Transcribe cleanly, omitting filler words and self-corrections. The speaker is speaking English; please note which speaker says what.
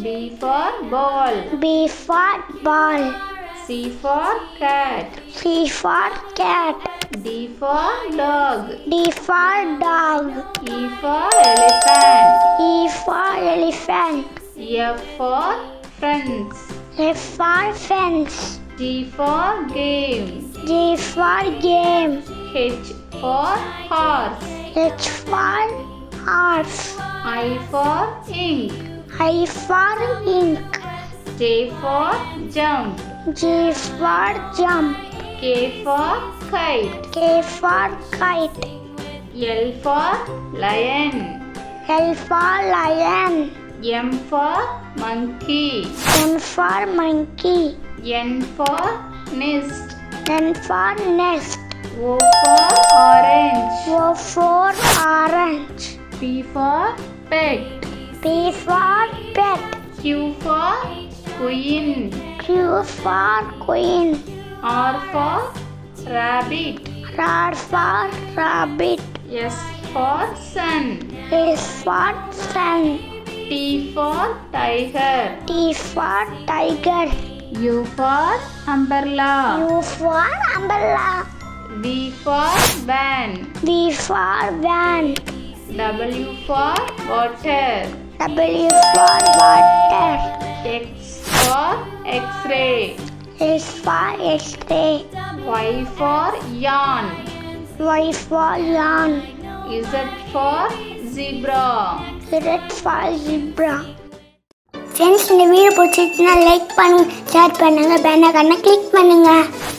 Speaker 1: B for ball.
Speaker 2: B for ball.
Speaker 1: C for cat.
Speaker 2: C for cat.
Speaker 1: D for dog.
Speaker 2: D for dog.
Speaker 1: E for elephant.
Speaker 2: E for elephant.
Speaker 1: F for friends.
Speaker 2: F for fence.
Speaker 1: G for game.
Speaker 2: G for game.
Speaker 1: H for horse.
Speaker 2: H for horse.
Speaker 1: I for ink.
Speaker 2: I for ink.
Speaker 1: J for jump.
Speaker 2: G for jump.
Speaker 1: K for kite.
Speaker 2: K for kite.
Speaker 1: L for lion.
Speaker 2: L for lion.
Speaker 1: M for monkey.
Speaker 2: M for monkey.
Speaker 1: N for nest.
Speaker 2: N for nest.
Speaker 1: O for orange.
Speaker 2: O for orange.
Speaker 1: P for pet.
Speaker 2: P for pet.
Speaker 1: Q for queen.
Speaker 2: Q for queen.
Speaker 1: R for rabbit.
Speaker 2: R for rabbit.
Speaker 1: S for sun.
Speaker 2: S for sun.
Speaker 1: T for tiger.
Speaker 2: T for tiger.
Speaker 1: U for umbrella.
Speaker 2: U for umbrella.
Speaker 1: V for van.
Speaker 2: V for van.
Speaker 1: W for water.
Speaker 2: W for water.
Speaker 1: X for x-ray.
Speaker 2: S for X-ray.
Speaker 1: Y for yarn.
Speaker 2: Y for yarn.
Speaker 1: Z for zebra.
Speaker 2: Z for zebra. Friends, இந்த video பிடிச்சிருச்சுன்னா like பண்ணுங்க, share பண்ணுங்க, bell ஐகானை click பண்ணுங்க.